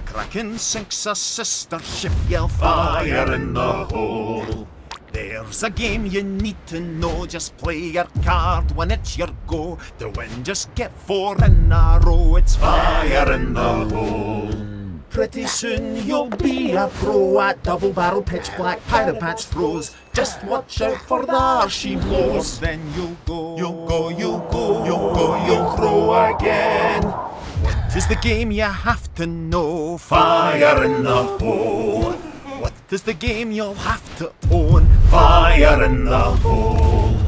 Kraken sinks a sister ship, yell fire in the hole. There's a game you need to know, just play your card when it's your go. To win, just get 4 in a row, it's fire in the hole. Pretty soon you'll be a pro at double barrel pitch black pirate patch throws. Just watch out for the arse she blows. Then you'll go, you'll throw again. What is the game you have to know? Fire in the hole. What is the game you'll have to own? Fire in the hole.